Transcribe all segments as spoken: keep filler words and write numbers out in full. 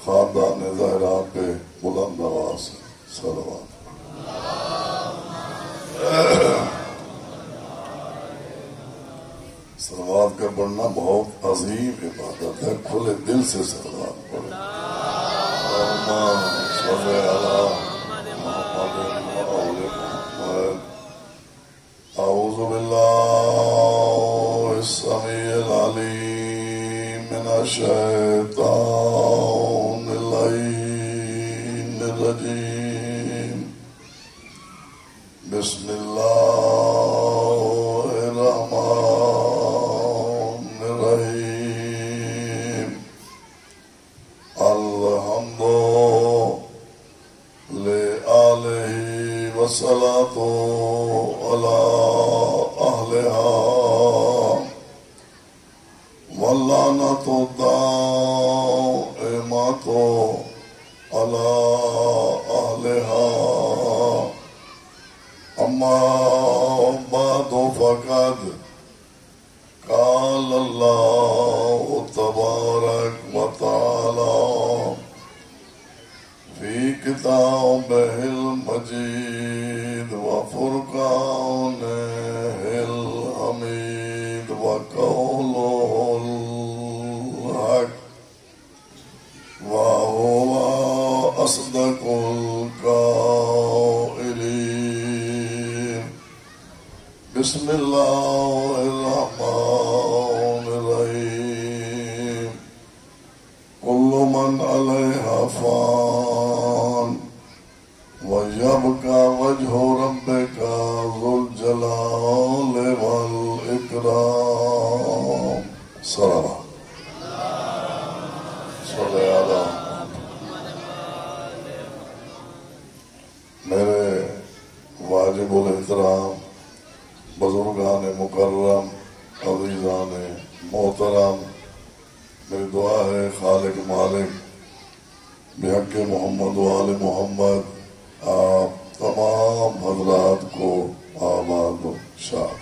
خاندان زہرا پہ بلند آواز سے صلوات۔ صلوات کا پڑھنا بہت عظیم عبادت ہے، کھلے دل سے صلوات پڑھیں۔ اللہم صلی علی محمد وآل محمد۔ اعوذ باللہ السمیع العلیم من الشیطان اللعین الرجیم۔ بسم اللہ الرحمن الرحیم۔ الحمد لآلہ والصلاة علی اہلہا واللعنۃ الدائمۃ علی اہلہا۔ اما بعد فقد قال اللہ تبارک و تعالی فی کتابہ المجید وفرقانہ الحمید وقولہ الحق وہو اصدق القائلین۔ بسم اللہ الرحمن الرحیم۔ کل من علیہا فان ویبقى وجہ ربک ذو الجلال والاکرام۔ صلوات صلی علی میرے واجب الاحترام بزرگان مکرم عزیزان محترم، میری دعا ہے خالق مالک بحق محمد و آل محمد آپ تمام حضرات کو آباد و شاد،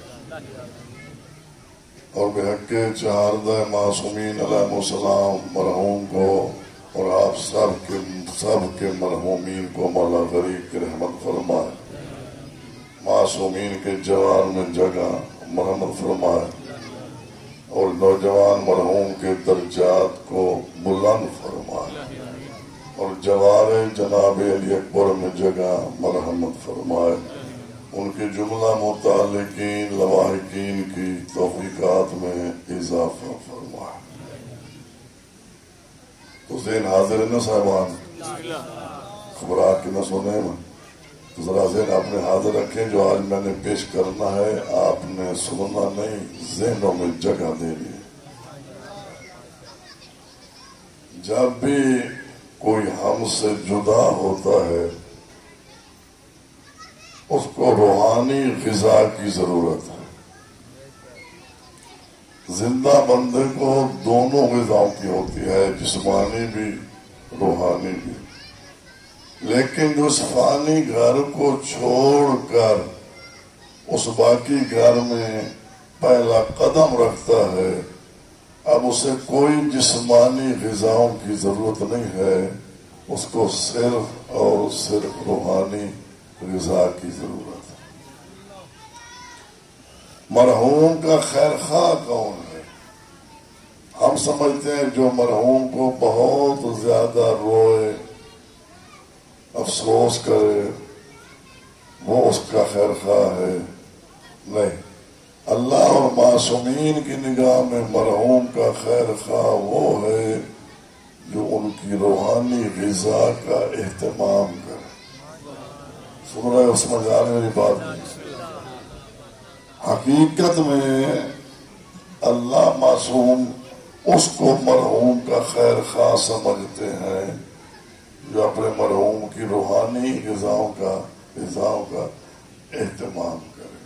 اور بحق چہاردہ معصومین علیہ السلام مرحوم کو اور آپ سب کے سب کے مرحومین کو مولا غریب کی رحمت فرمائے، معصومین کے جوان میں جگہ مرحمت فرمائے، اور نوجوان مرحوم کے درجات کو بلند فرمائے، اور جوار جناب علی اکبر میں جگہ مرحمت فرمائے، ان کے جملہ متعلقین لواحقین کی توفیقات میں اضافہ فرمائے۔ تو ذہن حاضر ہے نا صاحبان، خبرات کی نہ سنے میں تو ذرا ذہن آپ نے حاضر رکھیں، جو آج میں نے پیش کرنا ہے آپ نے سننا نہیں، ذہنوں میں جگہ دینی ہے۔ جب بھی کوئی ہم سے جدا ہوتا ہے اس کو روحانی غذا کی ضرورت ہے۔ زندہ بندے کو دونوں غذاؤں کی ہوتی ہے، جسمانی بھی روحانی بھی، لیکن جو اس فانی گھر کو چھوڑ کر اس باقی گھر میں پہلا قدم رکھتا ہے، اب اسے کوئی جسمانی غذاؤں کی ضرورت نہیں ہے، اس کو صرف اور صرف روحانی غذا کی ضرورت ہے۔ مرحوم کا خیر خواہ کون ہے؟ ہم سمجھتے ہیں جو مرحوم کو بہت زیادہ روئے، افسوس کرے، وہ اس کا خیر خواہ ہے۔ نہیں، اللہ اور معصومین کی نگاہ میں مرحوم کا خیر خواہ وہ ہے جو ان کی روحانی غذا کا اہتمام کرے۔ سن رہے ہو؟ سمجھ آ رہی میری بات؟ حقیقت میں اللہ معصوم اس کو مرحوم کا خیر خواہ سمجھتے ہیں جو اپنے مرحوم کی روحانی غذاؤں کا غذاؤں کا اہتمام کرے۔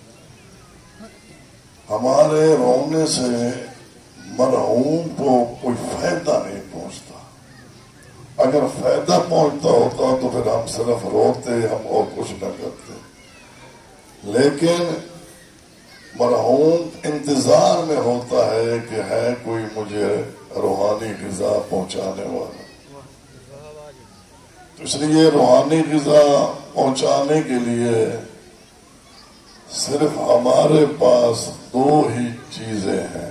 ہمارے رونے سے مرحوم کو کوئی فائدہ نہیں پہنچتا، اگر فائدہ پہنچتا ہوتا تو پھر ہم صرف روتے، ہم اور کچھ نہ کرتے، لیکن مرحوم انتظار میں ہوتا ہے کہ ہے کوئی مجھے روحانی غذا پہنچانے والا۔ اس لیے روحانی غذا پہنچانے کے لیے صرف ہمارے پاس دو ہی چیزیں ہیں،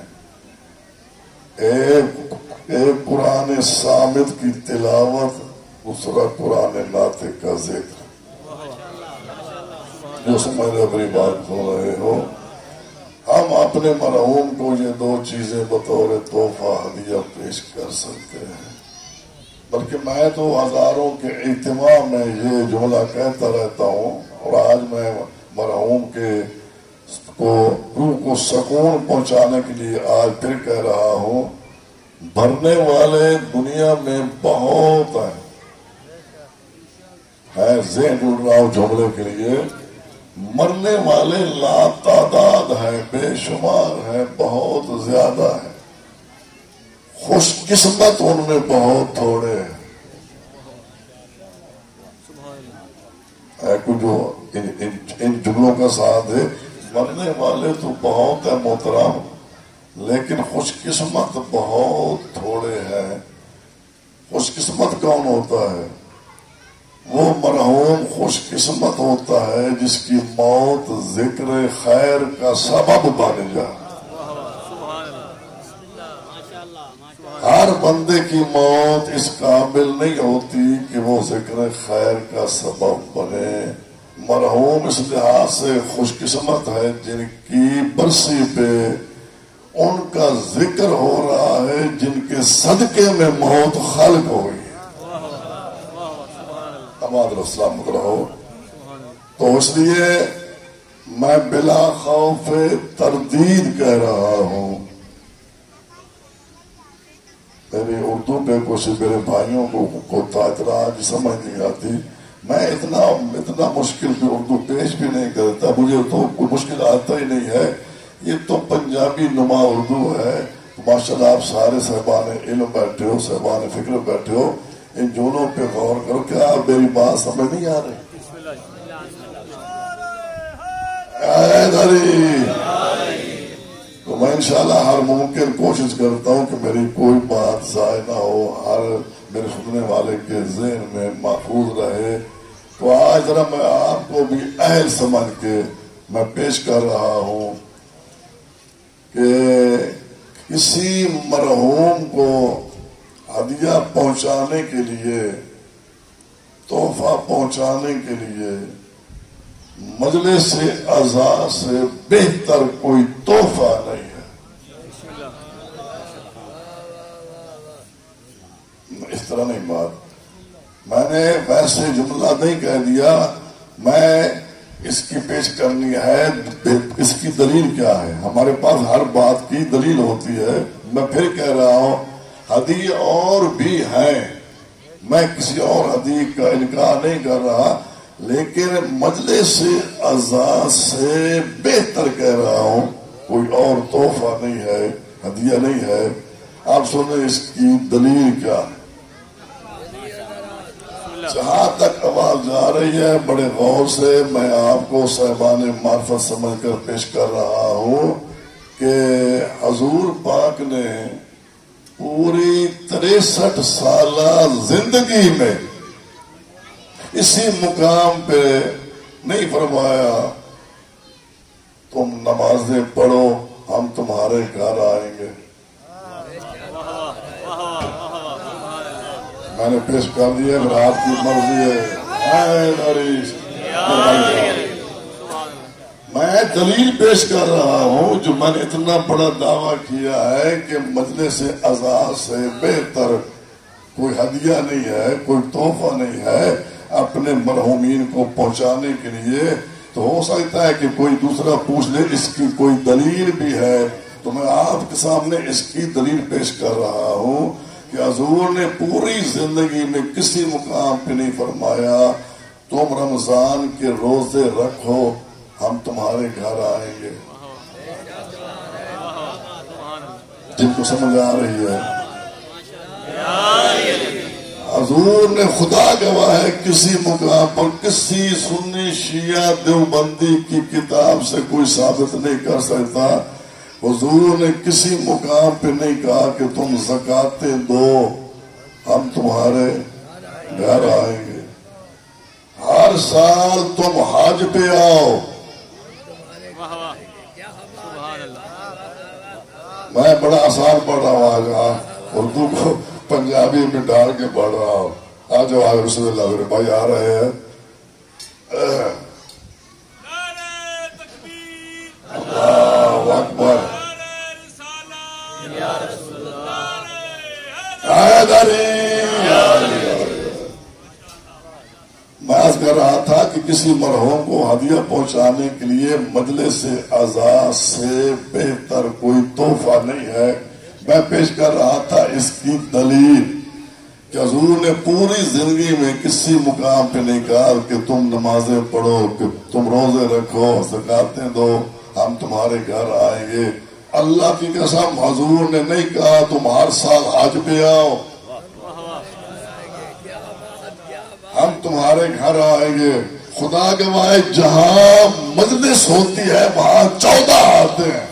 ایک ایک قرآن صامت کی تلاوت، دوسرا قرآن ناطق کا ذکر۔ جو سمجھ رہے اپنی بات سن رہے ہو، ہم اپنے مرحوم کو یہ دو چیزیں بطور تحفہ ہدیہ پیش کر سکتے ہیں۔ بلکہ میں تو ہزاروں کے اجتماع میں یہ جملہ کہتا رہتا ہوں، اور آج میں مرحوم کے کو روح کو سکون پہنچانے کے لیے آج پھر کہہ رہا ہوں، مرنے والے دنیا میں بہت ہیں، ہے ذہن جڑ رہا ہوں جملے کے لیے، مرنے والے لا تعداد ہیں، بے شمار ہیں، بہت زیادہ ہیں، خوش قسمت ان میں بہت تھوڑے ہیں۔ ہے کچھ جو ان, ان, ان جملوں کا ساتھ ہے، مرنے والے تو بہت ہے محترم، لیکن خوش قسمت بہت تھوڑے ہیں۔ خوش قسمت کون ہوتا ہے؟ وہ مرحوم خوش قسمت ہوتا ہے جس کی موت ذکر خیر کا سبب بن جائے۔ ہر بندے کی موت اس قابل نہیں ہوتی کہ وہ ذکر خیر کا سبب بنے۔ مرحوم اس لحاظ سے خوش قسمت ہے جن کی برسی پہ ان کا ذکر ہو رہا ہے، جن کے صدقے میں موت خلق ہوئی ہے۔ سلامت رہو۔ تو اس لیے میں بلا خوف تردید کہہ رہا ہوں، میری اردو پہ کچھ میرے بھائیوں کو اعتراض سمجھ نہیں آتی، میں اتنا اتنا مشکل بھی اردو پیش بھی نہیں کرتا، مجھے تو کوئی مشکل آتا ہی نہیں ہے، یہ تو پنجابی نما اردو ہے۔ ماشاءاللہ آپ سارے صاحبان علم بیٹھے ہو، صاحبان فکر بیٹھے ہو، ان جملوں پہ غور کرو، کیا میری بات سمجھ نہیں آ رہی؟ تو میں انشاءاللہ ہر ممکن کوشش کرتا ہوں کہ میری کوئی بات ضائع نہ ہو، ہر میرے سننے والے کے ذہن میں محفوظ رہے۔ تو آج ذرا میں آپ کو بھی اہل سمجھ کے میں پیش کر رہا ہوں کہ کسی مرحوم کو ہدیہ پہنچانے کے لیے، تحفہ پہنچانے کے لیے مجلس عزا سے بہتر کوئی تحفہ نہیں ہے۔ اس طرح نہیں بات، میں نے ویسے جملہ نہیں کہہ دیا، میں اس کی پیش کرنی ہے، اس کی دلیل کیا ہے؟ ہمارے پاس ہر بات کی دلیل ہوتی ہے۔ میں پھر کہہ رہا ہوں، ہدیہ اور بھی ہیں، میں کسی اور ہدیہ کا انکار نہیں کر رہا، لیکن مجلس عزا سے بہتر کہہ رہا ہوں، کوئی اور تحفہ نہیں ہے، ہدیہ نہیں ہے۔ آپ سنیں اس کی دلیل کیا ہے۔ جہاں تک آواز جا رہی ہے بڑے غور سے میں آپ کو صاحبان معرفت سمجھ کر پیش کر رہا ہوں کہ حضور پاک نے پوری تریسٹھ سالہ زندگی میں اسی مقام پہ نہیں فرمایا تم نمازیں پڑھو ہم تمہارے گھر آئیں گے۔ میں نے پیش کر دیا، اگر آپ کی مرضی ہے میں دلیل پیش کر رہا ہوں، جو میں نے اتنا بڑا دعویٰ کیا ہے کہ مجلس عزا سے بہتر کوئی ہدیہ نہیں ہے، کوئی تحفہ نہیں ہے اپنے مرحومین کو پہنچانے کے لیے۔ تو ہو سکتا ہے کہ کوئی دوسرا پوچھ لے اس کی کوئی دلیل بھی ہے، تو میں آپ کے سامنے اس کی دلیل پیش کر رہا ہوں کہ حضور نے پوری زندگی میں کسی مقام پہ نہیں فرمایا تم رمضان کے روزے رکھو ہم تمہارے گھر آئیں گے۔ جن کو سمجھ آ رہی ہے، حضور نے خدا گواہ ہے کسی مقام پر کسی سنی شیعہ دیوبندی کی کتاب سے کوئی ثابت نہیں کر سکتا، حضور نے کسی مقام پہ نہیں کہا کہ تم زکاتیں دو ہم تمہارے گھر آئیں گے۔ ہر سال تم حج پہ آؤ. میں بڑا آسان پڑھ رہا ہوں آج، اردو کو پنجابی میں ڈال کے پڑھ رہا ہوں. آج آج رسول اللہ میرے بھائی آ رہے ہیں. اللہ اکبر. میں عرض کر رہا تھا کہ کسی مرحوم کو ہدیہ پہنچانے کے لیے مجلس اعزاز سے بہتر کوئی تحفہ نہیں ہے. میں پیش کر رہا تھا اس کی دلیل کہ حضور نے پوری زندگی میں کسی مقام پہ نہیں کہا کہ تم نمازیں پڑھو، کہ تم روزے رکھو، زکاتیں دو، ہم تمہارے گھر آئیں گے. اللہ کی قسم حضور نے نہیں کہا تم ہر سال حج پہ آؤ، ہم تمہارے گھر آئیں گے. خدا گواہ جہاں مجلس ہوتی ہے وہاں چودہ آتے ہیں.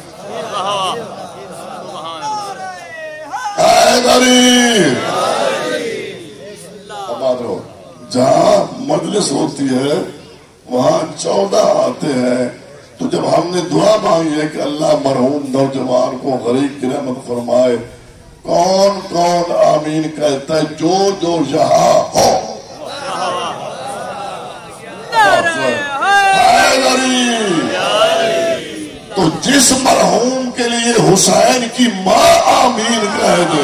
جہاں مجلس ہوتی ہے وہاں چودہ آتے ہیں. تو جب ہم نے دعا مانگی ہے کہ اللہ مرحوم نوجوان کو غریب کی رحمت فرمائے، کون کون آمین کہتا ہے؟ جو جو یہاں ہو. تو جس مرحوم کے لیے حسین کی ماں آمین کہہ دے،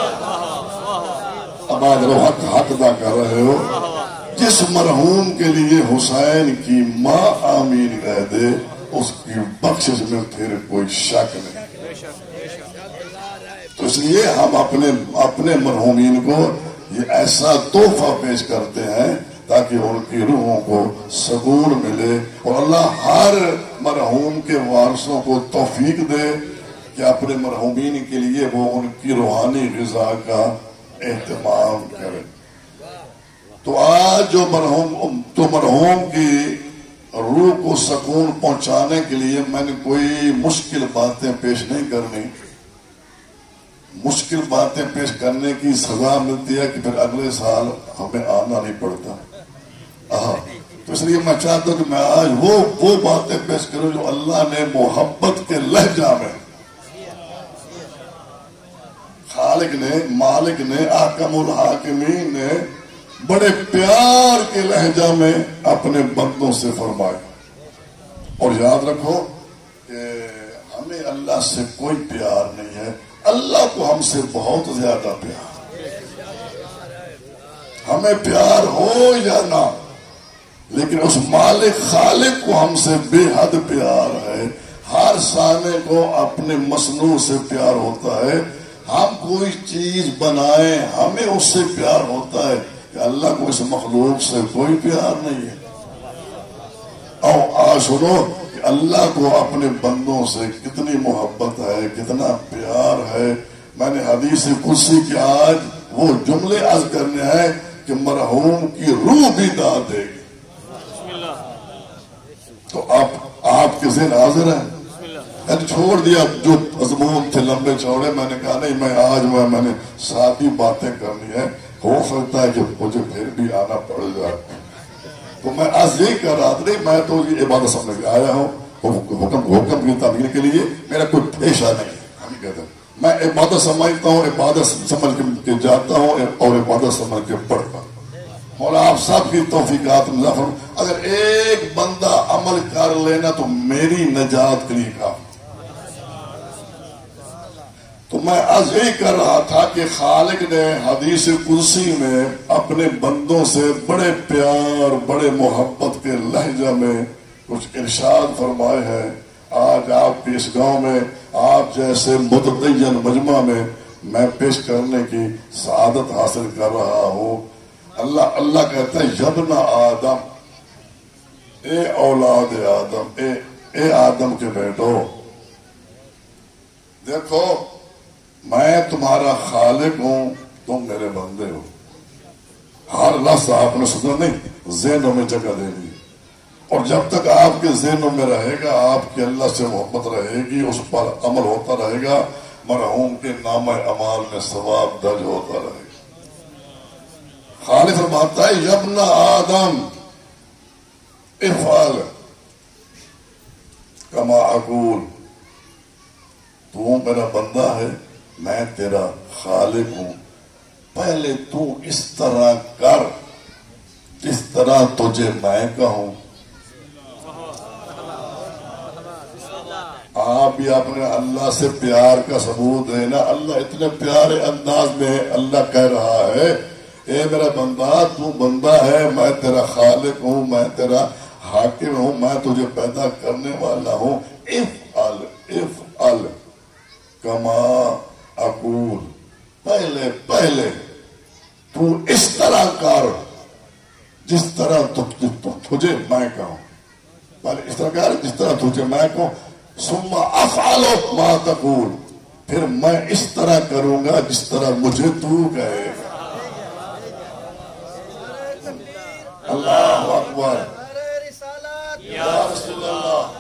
اب آج رو حق حق ادا کر رہے ہو، جس مرحوم کے لیے حسین کی ماں آمین کہہ دے اس کی بخشش میں پھر کوئی شک نہیں. تو اس لیے ہم اپنے اپنے مرحومین کو یہ ایسا تحفہ پیش کرتے ہیں تاکہ ان کی روحوں کو سکون ملے، اور اللہ ہر مرحوم کے وارثوں کو توفیق دے کہ اپنے مرحومین کے لیے وہ ان کی روحانی غذا کا اہتمام کرے. تو آج جو مرحوم تو مرحوم کی روح کو سکون پہنچانے کے لیے میں نے کوئی مشکل باتیں پیش نہیں کرنی. مشکل باتیں پیش کرنے کی سزا ملتی ہے کہ پھر اگلے سال ہمیں آنا نہیں پڑتا. تو اس لیے میں چاہتا ہوں کہ میں آج وہ وہ باتیں پیش کروں جو اللہ نے محبت کے لہجہ میں، خالق نے، مالک نے، حاکم الحاکمین نے بڑے پیار کے لہجہ میں اپنے بندوں سے فرمائے. اور یاد رکھو کہ ہمیں اللہ سے کوئی پیار نہیں ہے، اللہ کو ہم سے بہت زیادہ پیار. ہمیں پیار ہو یا نہ، لیکن اس مالک خالق کو ہم سے بے حد پیار ہے. ہر سانے کو اپنے مصنوع سے پیار ہوتا ہے. ہم کوئی چیز بنائیں ہمیں اس سے پیار ہوتا ہے کہ اللہ کو اس مخلوق سے کوئی پیار نہیں ہے. اور آج سنو کہ اللہ کو اپنے بندوں سے کتنی محبت ہے، کتنا پیار ہے. میں نے حدیث قدسی کے آج وہ جملے عرض کرنے ہیں کہ مرحوم کی روح بھی داد دے گی. تو آپ آپ کے ذہن حاضر ہیں؟ میں نے چھوڑ دیا جو مضمون تھے لمبے چوڑے. میں نے کہا نہیں، میں آج میں میں نے سادی باتیں کرنی ہے. ہو سکتا ہے کہ مجھے پھر بھی آنا پڑ جائے. تو میں آج یہی کر رہا تھا، نہیں میں تو یہ عبادت سمجھ کے آیا ہوں، حکم حکم کی تعمیر کے لیے میرا کوئی پیشہ نہیں ہے. ہم کہتے ہیں میں عبادت سمجھتا ہوں، عبادت سمجھ کے جاتا ہوں اور عبادت سمجھ کے پڑھتا ہوں. اور آپ سب کی توفیقات مظفر. اگر ایک بندہ عمل کر لینا تو میری نجات کے لیے کافی. تو میں عرض یہی کر رہا تھا کہ خالق نے حدیث قدسی میں اپنے بندوں سے بڑے پیار، بڑے محبت کے لہجہ میں کچھ ارشاد فرمائے ہیں. آج آپ کے اس گاؤں میں آپ جیسے متدین مجمع میں میں پیش کرنے کی سعادت حاصل کر رہا ہوں. اللہ اللہ کہتا ہے یبن آدم، اے اولاد آدم، اے اے آدم کے بیٹو، دیکھو میں تمہارا خالق ہوں، تم میرے بندے ہو. ہر لفظ آپ نے سنا نہیں، ذہنوں میں جگہ دے دی. اور جب تک آپ کے ذہنوں میں رہے گا، آپ کی اللہ سے محبت رہے گی، اس پر عمل ہوتا رہے گا، مرحوم کے نام اعمال میں ثواب درج ہوتا رہے گا. خالق فرماتا ہے یبن آدم، افعل کما اقول، تو میرا بندہ ہے، میں تیرا خالق ہوں، پہلے تو اس طرح کر جس طرح تجھے میں کہوں۔ آپ بھی اپنے اللہ سے پیار کا ثبوت ہے نا۔ اللہ اتنے پیارے انداز میں اللہ کہہ رہا ہے، اے میرا بندہ، تو بندہ ہے، میں تیرا خالق ہوں، میں تیرا حاکم ہوں، میں تجھے پیدا کرنے والا ہوں۔ افعل افعل کما اقول، پہلے پہلے تو اس طرح کر جس طرح تجھے میں کہوں، پہلے اس طرح کر جس طرح تجھے میں کہوں۔ ثم افعل ما تقول، پھر میں اس طرح کروں گا جس طرح مجھے تو کہے گا۔ اللہ اکبر، یا رسول اللہ،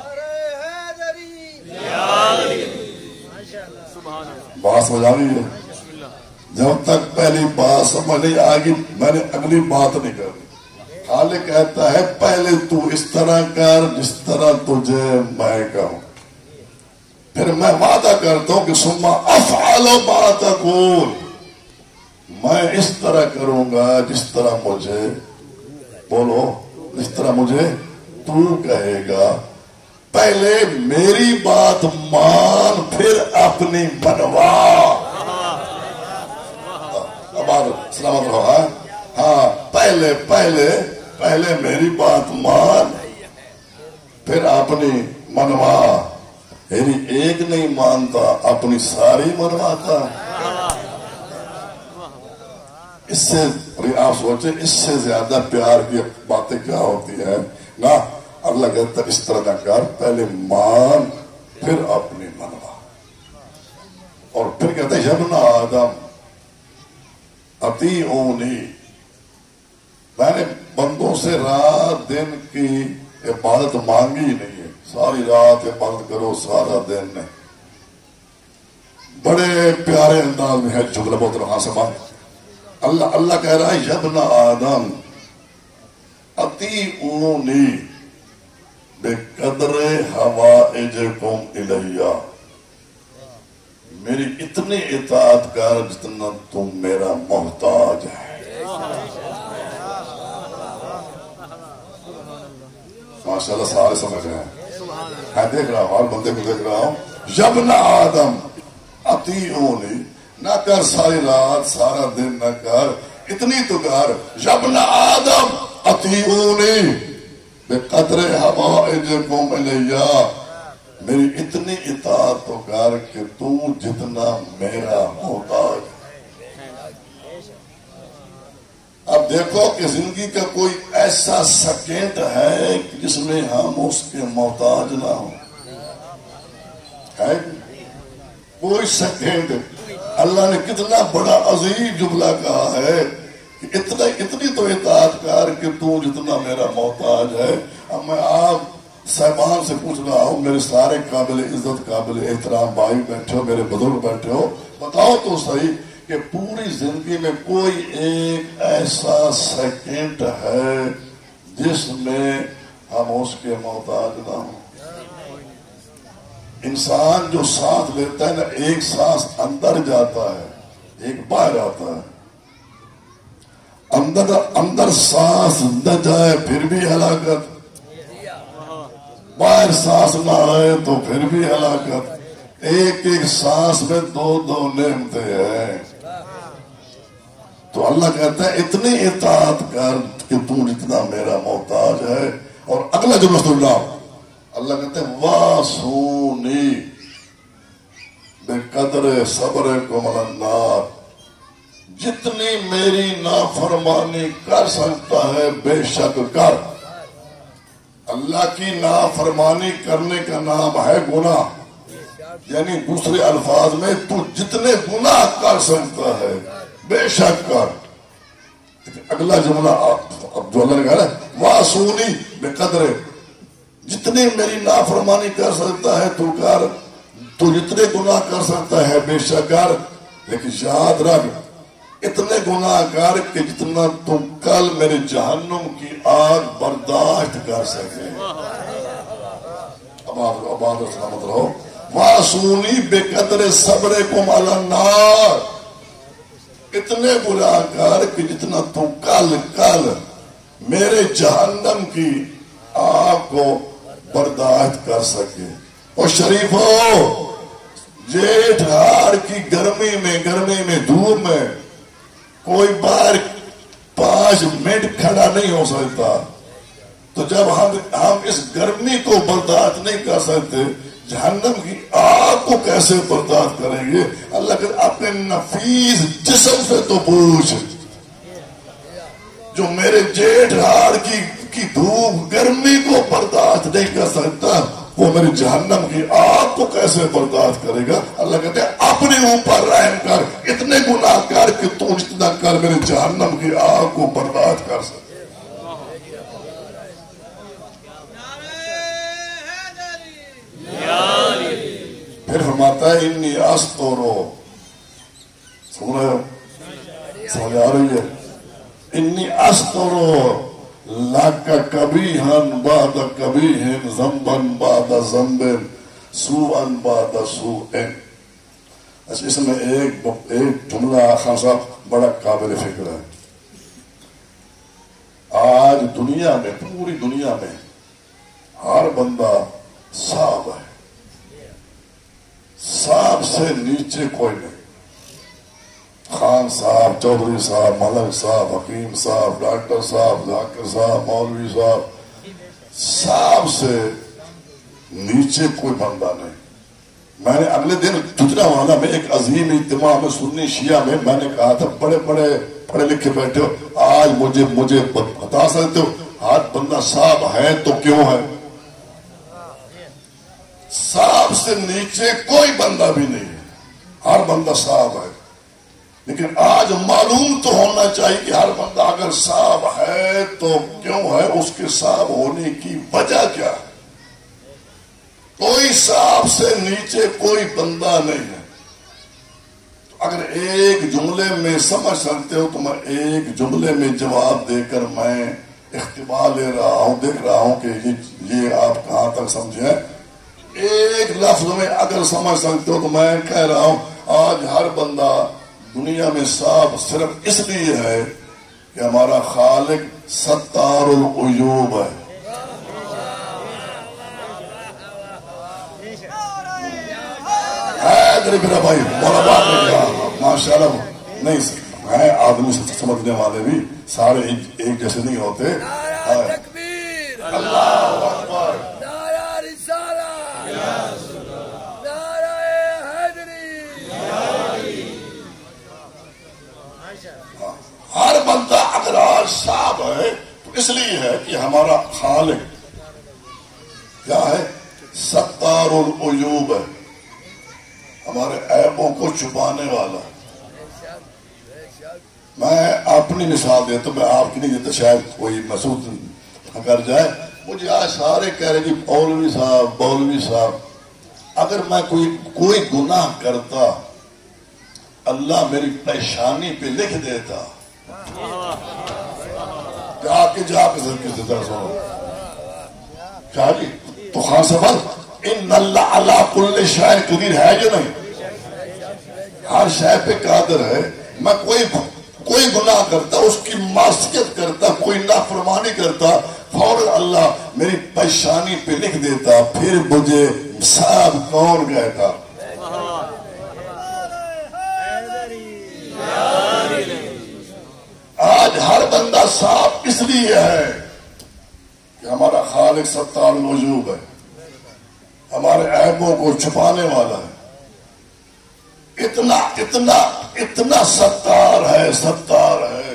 بات سمجھ آ رہی ہے؟ جب تک پہلی بات سمجھ نہیں آگی میں نے اگلی بات نہیں کرنی۔ خالق کہتا ہے پہلے تو اس طرح کر جس طرح تجھے میں کہوں، پھر میں وعدہ کرتا ہوں کہ ثم افعل ما تقول، میں اس طرح کروں گا جس طرح مجھے، بولو، جس طرح مجھے تو کہے گا۔ پہلے میری بات مان، پھر اپنی منوا۔ سلامت رہو۔ ہاں، پہلے پہلے پہلے میری بات مان، پھر اپنی منوا۔ میری ایک نہیں مانتا، اپنی ساری منواتا۔ اس سے آپ سوچیں، اس سے زیادہ پیار کی باتیں کیا ہوتی ہے نا۔ اللہ کہتا ہے اس طرح نہ کر، پہلے مان پھر اپنی منوا۔ اور پھر کہتا ہے ابن آدم اطیعونی، میں نے بندوں سے رات دن کی عبادت مانگی ہی نہیں ہے، ساری رات عبادت کرو، سارا دن نہیں۔ بڑے پیارے انداز میں ہے جملہ، بہت رہا سمان۔ اللہ اللہ کہہ رہا ہے ابن آدم اطیعونی بقدر حوائجکم الیہ، میری اتنی اطاعت کر جتنا تم میرا محتاج ہے۔ ماشاءاللہ سارے سمجھ رہے ہیں، میں دیکھ رہا ہوں، اور بندے کو دیکھ رہا ہوں۔ ابن آدم اطیعونی، نہ کر ساری رات سارا دن نہ کر، اتنی تو کر۔ ابن آدم اطیعونی بقدر حوائجکم الیہ، میری اتنی اطاعت تو کر کہ تو جتنا میرا محتاج ہے۔ اب دیکھو کہ زندگی کا کوئی ایسا سیکنڈ ہے جس میں ہم اس کے محتاج نہ ہوں، ہے کوئی سیکنڈ؟ اللہ نے کتنا بڑا عظیم جملہ کہا ہے کہ اتنا اتنی تو اطاعت کر کہ تو جتنا میرا محتاج ہے۔ اب میں آپ صاحبان سے پوچھ رہا ہوں، میرے سارے قابل عزت قابل احترام بھائی بیٹھے ہو، میرے بزرگ بیٹھے ہو، بتاؤ تو صحیح کہ پوری زندگی میں کوئی ایک ایسا سیکنڈ ہے جس میں ہم اس کے محتاج نہ ہوں؟ انسان جو سانس لیتا ہے نا، ایک سانس اندر جاتا ہے ایک باہر آتا ہے، اندر اندر سانس نہ جائے پھر بھی ہلاکت، باہر سانس نہ آئے تو پھر بھی ہلاکت۔ ایک ایک سانس میں دو دو نعمتیں ہیں۔ تو اللہ کہتا ہے اتنی اطاعت کر کہ تو جتنا میرا محتاج ہے۔ اور اگلا جملہ سن رہا ہوں، اللہ کہتے ہیں واسونی بقدر صبرکم علی النار، جتنی میری نافرمانی کر سکتا ہے بے شک کر۔ اللہ کی نافرمانی کرنے کا نام ہے گناہ، یعنی دوسرے الفاظ میں تو جتنے گناہ کر سکتا ہے بے شک کر۔ اگلا جملہ اب جو اللہ نے کہا ہے واسونی بقدر، جتنی میری نافرمانی کر سکتا ہے تو کر، تو جتنے گناہ کر سکتا ہے بے شک کر۔ لیکن یاد رکھ اتنے گناہ کر کہ جتنا تم کل میرے جہنم کی آگ برداشت کر سکے. اب آپ سلامت رہو. واسونی بے قدر صبر کم علی النار. اتنے گناہ کر کہ جتنا تم کل کل میرے جہنم کی آگ کو برداشت کر سکے. اور شریفو جیٹھ ہاڑ کی گرمی میں گرمی میں دھوپ میں کوئی بار پانچ منٹ کھڑا نہیں ہو سکتا. تو جب ہم ہم اس گرمی کو برداشت نہیں کر سکتے جہنم کی آگ کو کیسے برداشت کریں گے؟ اللہ کے اپنے نفیس جسم سے تو پوچھ. جو میرے جیٹھ ہاڑ کی کی دھوپ گرمی کو برداشت نہیں کر سکتا وہ میری جہنم کی آگ کو کیسے برداشت کرے گا؟ اللہ کہتے ہیں اپنے اوپر رحم کر. اتنے گناہ کر کہ تو جتنا کر میرے جہنم کی آگ کو برداشت کر سکے. پھر فرماتا ہے انی استورو. سن رہے ہو؟ سمجھ آ رہی ہے؟ انی استورو لاکا کبھی ہن بعد کبھی ہن زمبن بعد زمبن سوءن بعد سوءن. اس میں ایک ایک جملہ خان صاحب بڑا قابل فکر ہے. آج دنیا میں پوری دنیا میں ہر بندہ صاحب ہے. صاحب سے نیچے کوئی نہیں. خان صاحب، چودھری صاحب، ملک صاحب، حکیم صاحب، ڈاکٹر صاحب، ذاکر صاحب، مولوی صاحب، صاحب سے نیچے کوئی بندہ نہیں. میں نے اگلے دن گجرا والا میں ایک عظیم اجتماع میں سنی شیعہ میں میں نے کہا تھا بڑے بڑے پڑھے لکھے بیٹھے ہو آج مجھے مجھے بتا سکتے ہو ہر بندہ صاحب ہے تو کیوں ہے؟ صاحب سے نیچے کوئی بندہ بھی نہیں ہے. ہر بندہ صاحب ہے. لیکن آج معلوم تو ہونا چاہیے کہ ہر بندہ اگر صاحب ہے تو کیوں ہے؟ اس کے صاحب ہونے کی وجہ کیا ہے؟ کوئی صاحب سے نیچے کوئی بندہ نہیں ہے. اگر ایک جملے میں سمجھ سکتے ہو تو میں ایک جملے میں جواب دے کر میں اختبار لے رہا ہوں، دیکھ رہا ہوں کہ یہ آپ کہاں تک سمجھیں. ایک لفظ میں اگر سمجھ سکتے ہو تو میں کہہ رہا ہوں آج ہر بندہ دنیا میں صاحب صرف اس لیے ہے کہ ہمارا خالق ستار العیوب ہے. میرا بھائی مولا بات نے کہا ماشاء اللہ نہیں ہے. آدمی سے سمجھنے والے بھی سارے ایک جیسے نہیں ہوتے. اللہ اکبر. ہر بندہ اگر آج صاحب ہے تو اس لیے ہے کہ ہمارا خالق کیا ہے؟ ستار العیوب ہے. ہمارے عیبوں کو چھپانے والا. میں اپنی مثال دیتا ہوں، میں آپ کی نہیں دیتا شاید کوئی محسوس نہ کر جائے. مجھے آج سارے کہہ رہے کہ مولوی صاحب مولوی صاحب. اگر میں کوئی کوئی گناہ کرتا اللہ میری پریشانی پہ لکھ دیتا. جا کے جا کے ذکر دیتا سنو کیا جی تو خان صاحب ان اللہ علی کل شیء قدیر ہے یا نہیں؟ ہر شے پہ قادر ہے. میں کوئی کوئی گناہ کرتا اس کی معصیت کرتا کوئی نافرمانی کرتا فوراً اللہ میری پریشانی پہ لکھ دیتا. پھر مجھے صاحب کون کہتا؟ آج ہر بندہ صاحب اس لیے ہے کہ ہمارا خالق ستار العیوب ہے. ہمارے عیبوں کو چھپانے والا ہے. اتنا اتنا اتنا ستار ہے ستار ہے.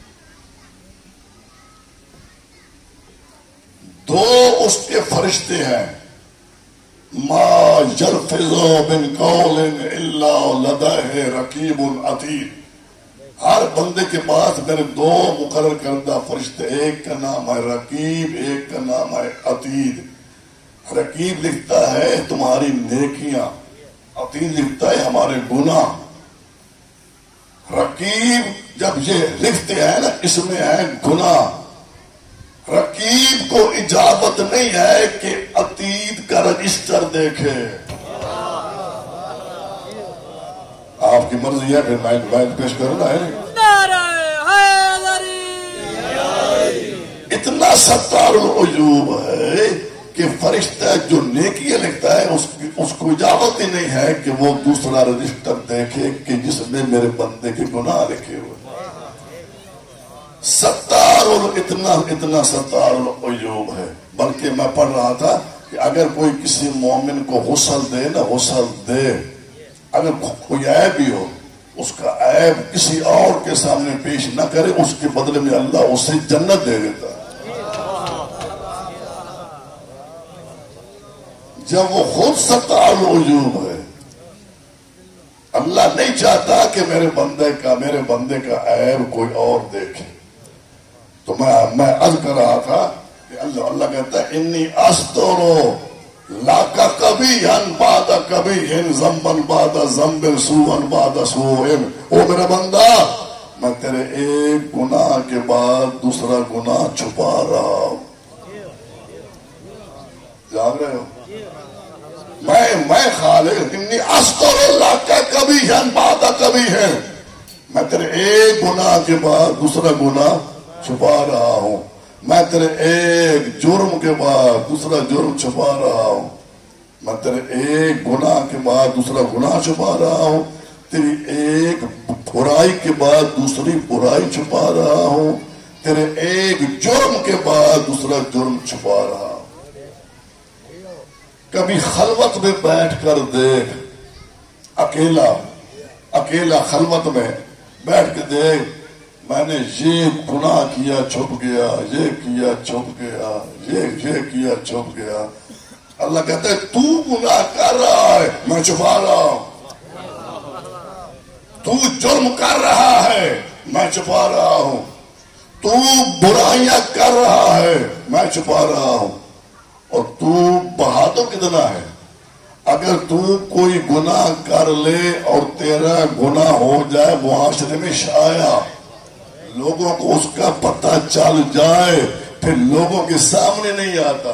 دو اس کے فرشتے ہیں. ما یلفظ من قول الا لدیہ رقیب عتید. ہر بندے کے پاس میرے دو مقرر کردہ فرشتے، ایک کا نام ہے رقیب، ایک کا نام ہے عتید. رقیب لکھتا ہے تمہاری نیکیاں، عتید لکھتا ہے ہمارے گناہ. رقیب جب یہ لکھتے ہیں نا اس میں ہے گناہ. رقیب کو اجازت نہیں ہے کہ عتیق کا رجسٹر دیکھے. آپ کی مرضی ہے پھر میں میں پیش کروں نا. ہے اتنا ستار العیوب ہے کہ فرشتہ جو نیکیاں لکھتا ہے اس, اس کو اجازت ہی نہیں ہے کہ وہ دوسرا رجسٹر دیکھے کہ جس میں میرے بندے کے گناہ لکھے ہوئے. ستار اتنا اتنا ستار العیوب ہے. بلکہ میں پڑھ رہا تھا کہ اگر کوئی کسی مومن کو غسل دے نا غسل دے اگر کوئی عیب بھی ہو اس کا عیب کسی اور کے سامنے پیش نہ کرے اس کے بدلے میں اللہ اسے جنت دے دیتا. جب وہ خود ستار العیوب ہے اللہ نہیں چاہتا کہ میرے بندے کا میرے بندے کا عیب کوئی اور دیکھے. تو میں میں عرض کر رہا تھا کہ اللہ اللہ کہتا ہے انی استرو لاکا کبھی ہن بادا کبھی ہن زمبن بادا زمبن سوئن بادا سوئن. او میرا بندہ میں تیرے ایک گناہ کے بعد دوسرا گناہ چھپا رہا ہوں. جان رہے ہو میں میں خالق انی استرو لاکا کبھی ہن بادا کبھی ہن. میں تیرے ایک گناہ کے بعد دوسرا گناہ چھپا رہا ہوں. میں تیرے ایک جرم کے بعد دوسرا جرم چھپا رہا ہوں. میں تیرے ایک گناہ کے بعد دوسرا گناہ چھپا رہا ہوں. تیری ایک برائی کے بعد دوسری برائی چھپا رہا ہوں. تیرے ایک جرم کے بعد دوسرا جرم چھپا رہا ہوں. کبھی خلوت میں بیٹھ کر دیکھ اکیلا اکیلا خلوت میں بیٹھ کے دیکھ میں نے یہ گناہ کیا چھپ گیا یہ کیا چھپ گیا یہ یہ کیا چھپ گیا. اللہ کہتا ہے تو گناہ کر رہا ہے میں چھپا رہا ہوں. تو جرم کر رہا ہے میں چھپا رہا ہوں. تو برائیاں کر رہا ہے میں چھپا رہا ہوں. اور تو بہادر کتنا ہے اگر تو کوئی گناہ کر لے اور تیرا گناہ ہو جائے معاشرے میں شائع لوگوں کو اس کا پتہ چل جائے پھر لوگوں کے سامنے نہیں آتا.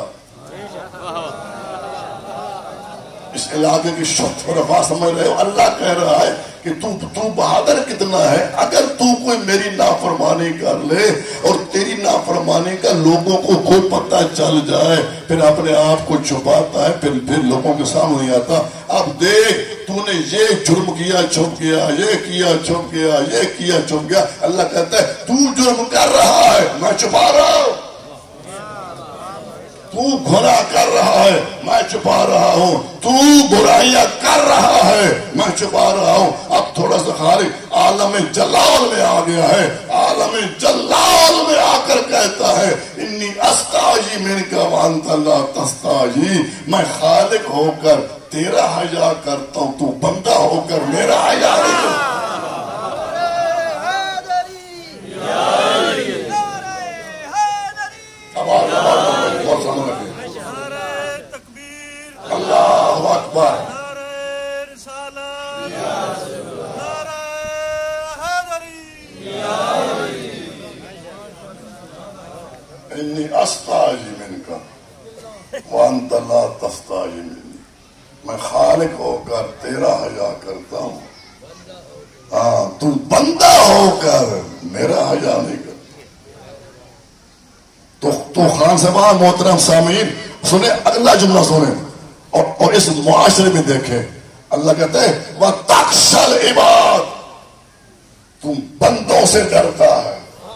اس علاقے کی شرفا سمجھ رہے ہو. اللہ کہہ رہا ہے کہ تو تو بہادر کتنا ہے اگر تو کوئی میری نافرمانی کر لے اور تیری نافرمانی کا لوگوں کو کوئی پتہ چل جائے پھر اپنے آپ کو چھپاتا ہے پھر پھر لوگوں کے سامنے نہیں آتا. اب دیکھ تو نے یہ جرم کیا چھپ گیا یہ کیا چھپ گیا یہ کیا چھپ گیا. اللہ کہتا ہے تو جرم کر رہا ہے میں چھپا رہا ہوں. تو گناہ کر رہا ہے میں چھپا رہا ہوں. تو برائیاں کر رہا ہے میں چھپا رہا ہوں. اب تھوڑا سا خالق عالم جلال میں آ گیا ہے. عالم جلال میں آ کر کہتا ہے انی استحیی منک وانت لا تستحیی. میں خالق ہو کر تیرا حیا کرتا ہوں تو بندہ ہو کر میرا حیا نہیں کرتا. اللہ اکبر. انی استحیی منک وانت لا تستحیی منی. میں خالق ہو کر تیرا حیا کرتا ہوں ہاں تو بندہ ہو کر میرا حیا نہیں کرتا. تو تو خان صاحب محترم سامعین سنیں اگلا جملہ سنیں اور, اور اس معاشرے میں دیکھیں. اللہ کہتا ہے وَتَخْشَى الْعِبَادَ. تم بندوں سے ڈرتا ہے.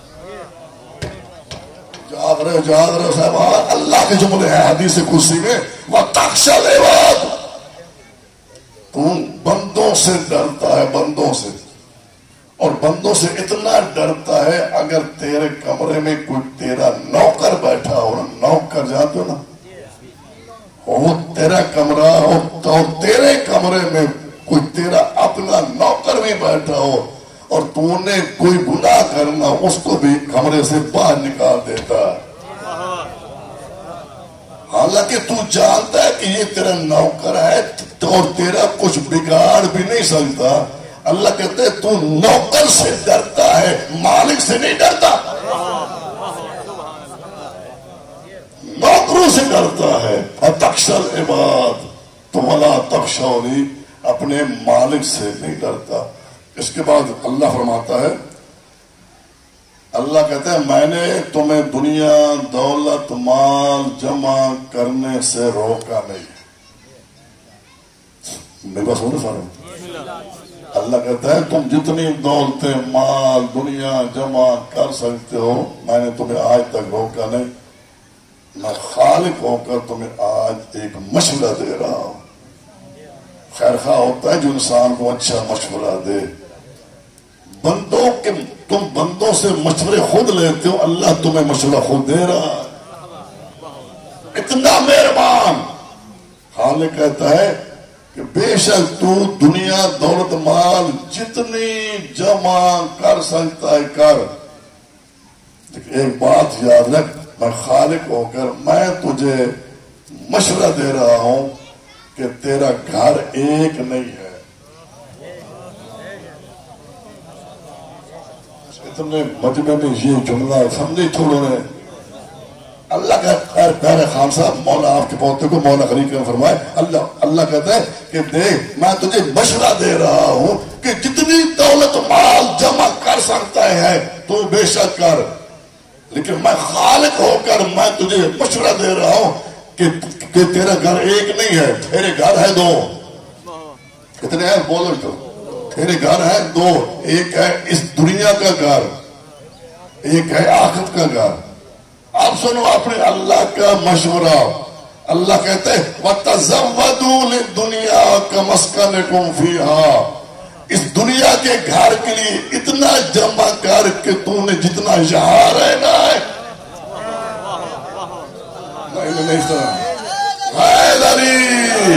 جاگ رہے جاگ رہے صاحب اللہ کے جملے ہیں حدیث قدسی میں وَتَخْشَى الْعِبَادَ. تم بندوں سے ڈرتا ہے بندوں سے اور بندوں سے اتنا ڈرتا ہے اگر تیرے کمرے میں کوئی تیرا نوکر بیٹھا ہو نا نوکر جانتے ہو نا وہ تیرا کمرہ ہو اور تیرے کمرے میں کوئی تیرا اپنا نوکر بھی بیٹھا ہو اور تو نے کوئی گناہ کرنا اس کو بھی کمرے سے باہر نکال دیتا ہے. حالانکہ تو جانتا ہے کہ یہ تیرا نوکر ہے اور تیرا کچھ بگاڑ بھی نہیں سکتا. اللہ کہتے ہیں تو نوکر سے ڈرتا ہے، مالک سے نہیں ڈرتا، نوکروں سے ڈرتا ہے۔ اتخشل عباد تو ولا تخشونی، اپنے مالک سے نہیں ڈرتا۔ اس کے بعد اللہ فرماتا ہے، اللہ کہتا ہے میں نے تمہیں دنیا دولت مال جمع کرنے سے روکا نہیں۔ میرے پاس ہونے سارے اللہ کہتا ہے تم جتنی دولتیں مال دنیا جمع کر سکتے ہو میں نے تمہیں آج تک روکا نہیں۔ میں خالق ہو کر تمہیں آج ایک مشورہ دے رہا ہوں۔ خیر خواہ ہوتا ہے جو انسان کو اچھا مشورہ دے۔ بندوں کے تم بندوں سے مشورے خود لیتے ہو، اللہ تمہیں مشورہ خود دے رہا ہے۔ اتنا مہربان خالق کہتا ہے کہ بے شک تو دنیا دولت مال جتنی جمع کر سکتا ہے کر، لیکن ایک بات یاد رکھ، میں خالق ہو کر میں تجھے مشورہ دے رہا ہوں کہ تیرا گھر ایک نہیں ہے۔ اتنے مجمع میں یہ جملہ سمجھے تھوڑوں نے۔ اللہ کا خیر پیارے خان صاحب مولا آپ کے پوتے کو مولا غریب نے فرمائے، اللہ اللہ کہتا ہے کہ دیکھ میں تجھے مشورہ دے رہا ہوں کہ جتنی دولت مال جمع کر سکتا ہے تو بے شک کر، لیکن میں خالق ہو کر میں تجھے مشورہ دے رہا ہوں کہ, کہ تیرا گھر ایک نہیں ہے، تیرے گھر ہے دو۔ کتنے ہیں بولو تو؟ تیرے گھر ہے دو، ایک ہے اس دنیا کا گھر، ایک ہے آخرت کا گھر۔ آپ سنو اپنے اللہ کا مشورہ۔ اللہ کہتے ہیں وَتَزَوَّدُوا لِلدُّنْيَا كَمَسْكَنِكُمْ فِيهَا، اس دنیا کے گھر کے لیے اتنا جمع کر کہ تو نے جتنا یہاں رہنا ہے۔ نہیں نہیں سنا حیدری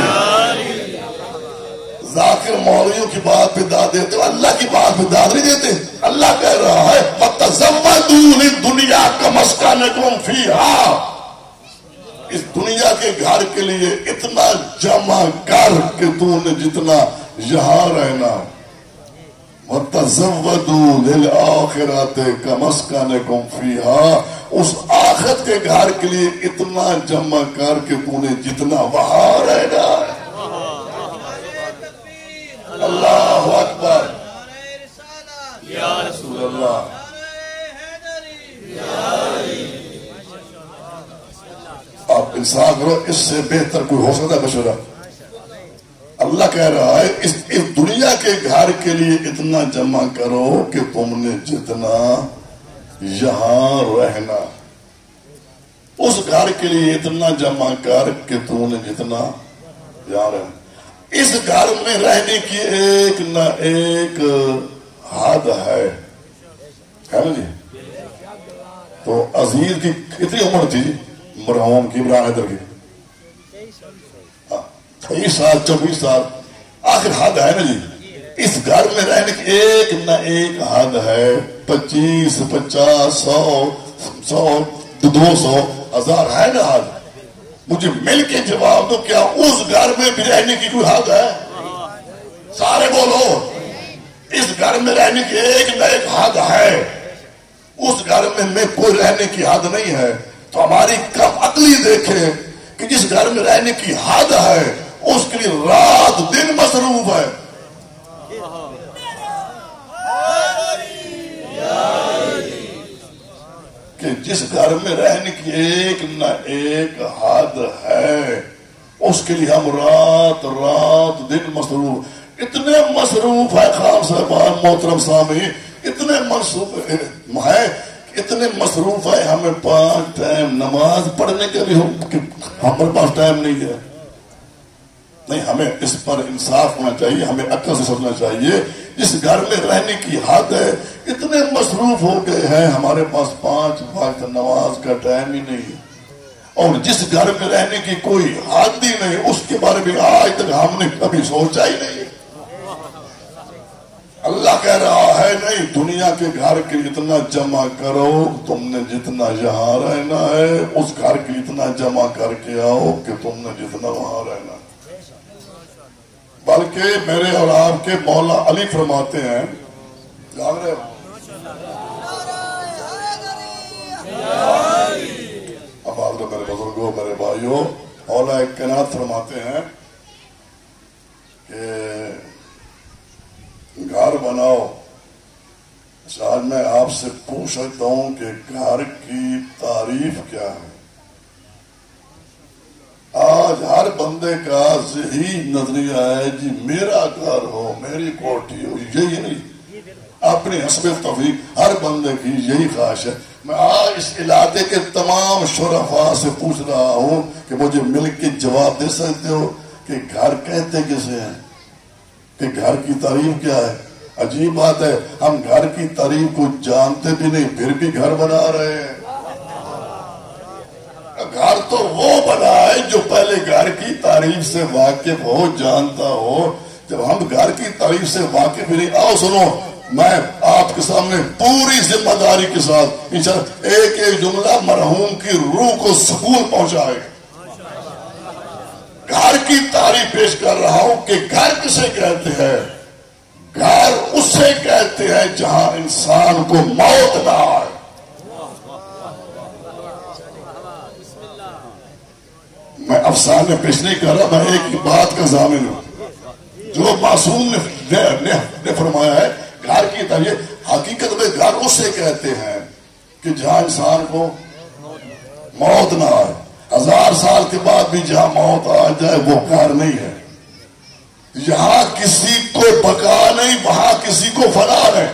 ذاکر مولویوں کی بات پہ داد دیتے ہو، اللہ کی بات پہ داد نہیں دیتے۔ اللہ کہہ رہا ہے وَتَزَوَّدُوا لِلدُّنْيَا كَمَسْكَنِكُمْ فِيهَا، اس دنیا کے گھر کے لیے اتنا جمع کر کہ تو نے جتنا یہاں رہنا۔ وَتَزَوَّدُوا لِلْآخِرَةِ كَمَسْكَنِكُمْ فِيهَا، اس آخرت کے گھر کے لیے اتنا جمع کر کہ تو نے جتنا وہاں رہنا ہے۔ اللہ اکبر، یا رسول اللہ، آپ انصاف کرو، اس سے بہتر کوئی ہو سکتا ہے مشورہ؟ اللہ کہہ رہا ہے اس, اس دنیا کے گھر کے لیے اتنا جمع کرو کہ تم نے جتنا یہاں رہنا، اس گھر کے لیے اتنا جمع کر کہ تم نے جتنا یہاں رہنا۔ اس گھر میں رہنے کی ایک نہ ایک حد ہے، ہے نا جی؟ تو عزیز کی کتنی عمر تھی مرحوم کی عمران حیدر کی؟ تیئیس سال چوبیس سال، آخر حد ہے نا جی؟ اس گھر میں رہنے کی ایک نہ ایک حد ہے، پچیس پچاس سو سو دو سو ہزار ہے نا حد؟ مجھے مل کے جواب دو، کیا اس گھر میں بھی رہنے کی کوئی حد ہے؟ سارے بولو، اس گھر میں رہنے کی ایک نہ ایک حد ہے، اس گھر میں میں کوئی رہنے کی حد نہیں ہے۔ تو ہماری کم عقلی دیکھیں کہ جس گھر میں رہنے کی حد ہے اس کے لیے رات دن مصروف ہے۔ کہ جس گھر میں رہنے کی ایک نہ ایک حد ہے اس کے لیے ہم رات رات دن مصروف، اتنے مصروف ہے خان صاحبان محترم سامعین، اتنے مصروف ہے اتنے مصروف ہے ہمیں پانچ ٹائم نماز پڑھنے کے لیے ہمارے پاس ٹائم نہیں ہے۔ نہیں، ہمیں اس پر انصاف ہونا چاہیے، ہمیں عقل سے سوچنا چاہیے۔ جس گھر میں رہنے کی حد ہے اتنے مصروف ہو گئے ہیں ہمارے پاس پانچ وقت نماز کا ٹائم ہی نہیں ہے، اور جس گھر میں رہنے کی کوئی حد ہی نہیں اس کے بارے میں آج تک ہم نے کبھی سوچا ہی نہیں۔ اللہ کہہ رہا ہے نہیں، دنیا کے گھر کے اتنا جمع کرو، تم نے جتنا یہاں رہنا ہے اس گھر کے اتنا جمع کر کے آؤ کہ تم نے جتنا وہاں رہنا۔ بلکہ میرے اور آپ کے مولا علی فرماتے ہیں، جان رہے ہو؟ اب آپ میرے بزرگوں، میرے بھائیوں، مولا کائنات فرماتے ہیں کہ گھر بناؤ۔ آج میں آپ سے پوچھ سکتا ہوں کہ گھر کی تعریف کیا ہے؟ آج ہر بندے کا یہی نظریہ ہے جی میرا گھر ہو، میری کوٹھی ہو، یہی نہیں، اپنی حسب توفیق ہر بندے کی یہی خواہش ہے۔ میں آج اس علاقے کے تمام شرفاء سے پوچھ رہا ہوں کہ مجھے مل کے جواب دے سکتے ہو کہ گھر کہتے کسے ہیں، کہ گھر کی تعریف کیا ہے؟ عجیب بات ہے، ہم گھر کی تعریف کو جانتے بھی نہیں پھر بھی گھر بنا رہے ہیں۔ گھر تو وہ بنا ہے جو پہلے گھر کی تعریف سے واقف ہو، جانتا ہو۔ جب ہم گھر کی تعریف سے واقف نہیں، آؤ سنو، میں آپ کے سامنے پوری ذمہ داری کے ساتھ انشاءاللہ ایک ایک جملہ مرحوم کی روح کو سکون پہنچائے گھر کی تعریف پیش کر رہا ہوں کہ گھر کسے کہتے ہیں؟ گھر اسے کہتے ہیں جہاں انسان کو موت نہ آئے۔ میں افسانے پیش نہیں کر رہا، میں ایک بات کا ضامن ہوں جو معصوم نے, نے, نے فرمایا ہے۔ گھر کی تعریف حقیقت میں گھر اسے کہتے ہیں کہ جہاں انسان کو موت نہ آئے۔ ہزار سال کے بعد بھی جہاں موت آ جائے وہ گھر نہیں ہے۔ یہاں کسی کو بقا نہیں، وہاں کسی کو فنا نہیں۔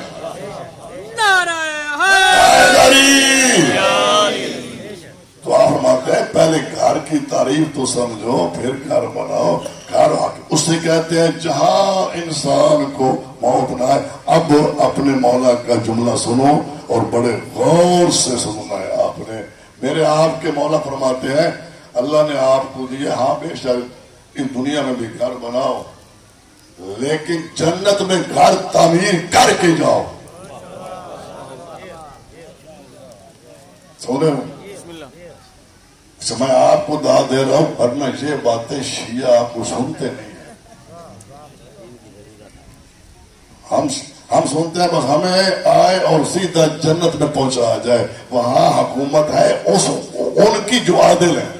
تو آپ فرماتے ہیں پہلے گھر کی تعریف تو سمجھو پھر گھر بناؤ۔ گھر اسے کہتے ہیں جہاں انسان کو موت نہ آئے۔ اب اپنے مولا کا جملہ سنو اور بڑے غور سے سننا ہے آپ نے۔ میرے آپ کے مولا فرماتے ہیں اللہ نے آپ کو دیا، ہاں بے شک ان دنیا میں بھی گھر بناؤ لیکن جنت میں گھر تعمیر کر کے جاؤ۔ سونے میں آپ کو داد دے رہا ہوں، ورنہ یہ باتیں شیعہ آپ کو سنتے نہیں ہیں۔ ہم ہم سنتے ہیں بس ہمیں آئے اور سیدھا جنت میں پہنچا جائے، وہاں حکومت ہے اس ان کی جو عادل ہے،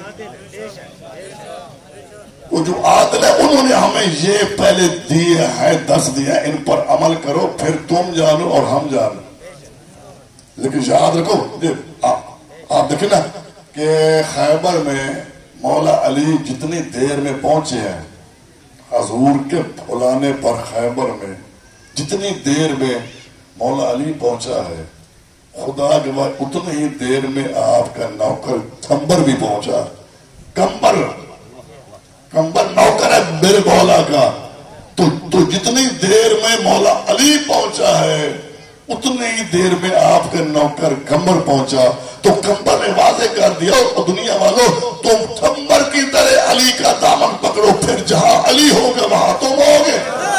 وہ جو عادل ہے انہوں نے ہمیں یہ پہلے دیے ہیں، دس دیا ان پر عمل کرو پھر تم جانو اور ہم جانو۔ لیکن یاد رکھو آپ دیکھیں نا کہ خیبر میں مولا علی جتنی دیر میں پہنچے ہیں، حضور کے بلانے پر خیبر میں جتنی دیر میں مولا علی پہنچا ہے، خدا کے بعد اتنی ہی دیر میں آپ کا نوکر کمبر بھی پہنچا۔ کمبر کمبر نوکر ہے میرے مولا کا، تو, تو جتنی دیر میں مولا علی پہنچا ہے اتنی ہی دیر میں آپ کا نوکر کمبر پہنچا۔ تو کمبر نے واضح کر دیا اور دنیا والوں تم کمبر کی طرح علی کا دامن پکڑو، پھر جہاں علی ہوگا وہاں تم ہوگے۔